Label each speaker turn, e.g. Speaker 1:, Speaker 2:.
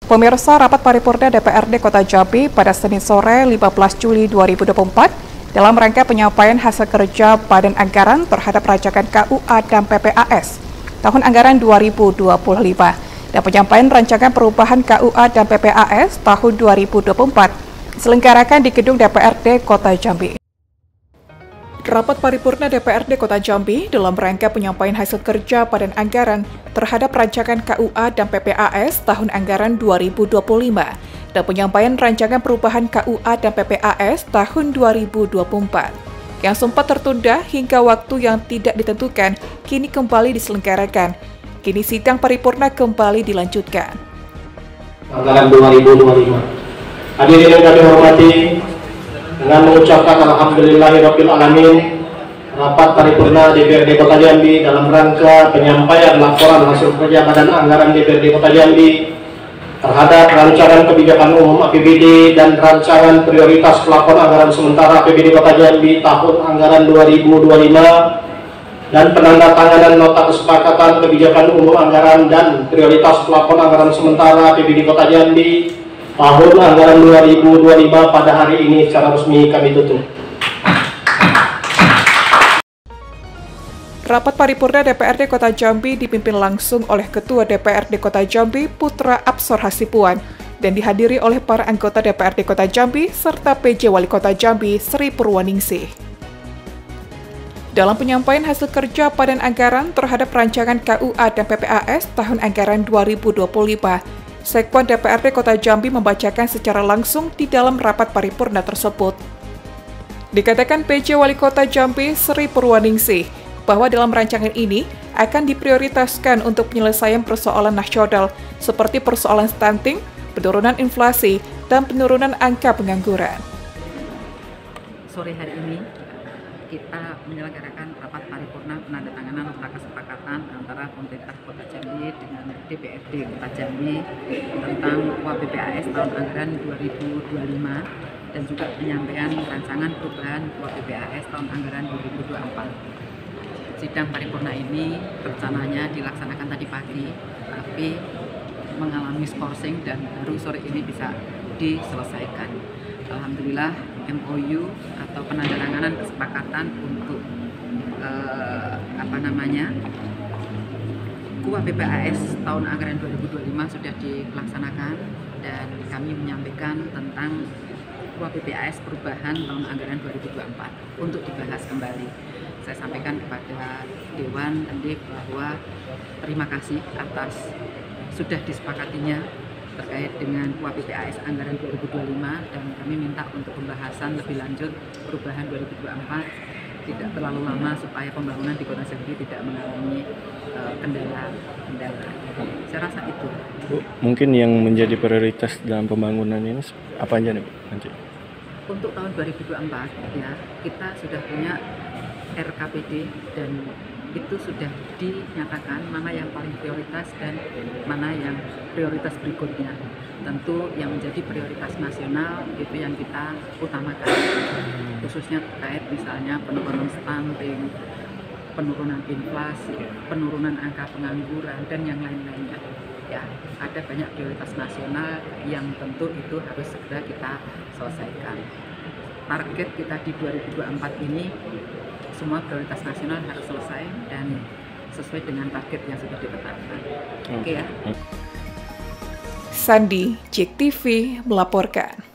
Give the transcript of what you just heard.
Speaker 1: Pemirsa, rapat paripurna DPRD Kota Jambi pada Senin sore 15 Juli 2024 dalam rangka penyampaian hasil kerja Badan Anggaran terhadap rancangan KUA dan PPAS tahun anggaran 2025 dan penyampaian rancangan perubahan KUA dan PPAS tahun 2024 diselenggarakan di gedung DPRD Kota Jambi. Rapat paripurna DPRD Kota Jambi dalam rangka penyampaian hasil kerja Badan Anggaran terhadap rancangan KUA dan PPAS tahun anggaran 2025 dan penyampaian rancangan perubahan KUA dan PPAS tahun 2024 yang sempat tertunda hingga waktu yang tidak ditentukan kini kembali diselenggarakan. Kini sidang paripurna kembali dilanjutkan.
Speaker 2: Anggaran 2025. Hadirin yang kami hormati, dengan mengucapkan alhamdulillahirabbil alamin, rapat paripurna DPRD Kota Jambi dalam rangka penyampaian laporan hasil kerja Badan Anggaran DPRD Kota Jambi terhadap rancangan kebijakan umum APBD dan rancangan prioritas plafon anggaran sementara APBD Kota Jambi tahun anggaran 2025 dan penandatanganan nota kesepakatan kebijakan umum anggaran dan prioritas plafon anggaran sementara APBD Kota Jambi tahun anggaran 2025 pada hari ini secara resmi kami tutup.
Speaker 1: Rapat paripurna DPRD Kota Jambi dipimpin langsung oleh Ketua DPRD Kota Jambi Putra Absor Hasipuan dan dihadiri oleh para anggota DPRD Kota Jambi serta PJ Wali Kota Jambi Sri Purwaningsih. Dalam penyampaian hasil kerja Badan Anggaran terhadap rancangan KUA dan PPAS tahun anggaran 2025, Sekwan DPRD Kota Jambi membacakan secara langsung di dalam rapat paripurna tersebut. Dikatakan PJ Wali Kota Jambi Sri Purwaningsih bahwa dalam rancangan ini akan diprioritaskan untuk penyelesaian persoalan nasional seperti persoalan stunting, penurunan inflasi, dan penurunan angka pengangguran.
Speaker 3: Sore hari ini kita menyelenggarakan rapat paripurna penandatanganan nota kesepakatan antara pemerintah Kota Jambi dengan DPRD Kota Jambi tentang PPAS tahun anggaran 2025 dan juga penyampaian rancangan perubahan PPAS tahun anggaran 2024. Sidang paripurna ini rencananya dilaksanakan tadi pagi, tapi mengalami skorsing dan baru sore ini bisa diselesaikan. Alhamdulillah MOU atau penandatanganan kesepakatan untuk KUA PPAS tahun anggaran 2025 sudah dilaksanakan dan kami menyampaikan tentang KUA PPAS perubahan tahun anggaran 2024 untuk dibahas kembali. Saya sampaikan kepada Dewan tadi bahwa terima kasih atas sudah disepakatinya terkait dengan KUA PPAS anggaran 2025 dan kami minta untuk pembahasan lebih lanjut perubahan 2024 tidak terlalu lama supaya pembangunan di Kota Jambi tidak mengalami kendala. Saya rasa itu.
Speaker 4: Bu, mungkin yang menjadi prioritas dalam pembangunan ini apa aja nih, Bu? Nanti?
Speaker 3: Untuk tahun 2024 ya kita sudah punya RKPD dan itu sudah dinyatakan mana yang paling prioritas dan mana yang prioritas berikutnya. Tentu yang menjadi prioritas nasional itu yang kita utamakan, khususnya terkait misalnya penurunan stunting, penurunan inflasi, penurunan angka pengangguran, dan yang lain-lainnya. Ya, ada banyak prioritas nasional yang tentu itu harus segera kita selesaikan. Target kita di 2024 ini semua prioritas nasional harus selesai dan sesuai dengan target yang sudah ditetapkan. Oke ya.
Speaker 1: Sandi, JEK TV melaporkan.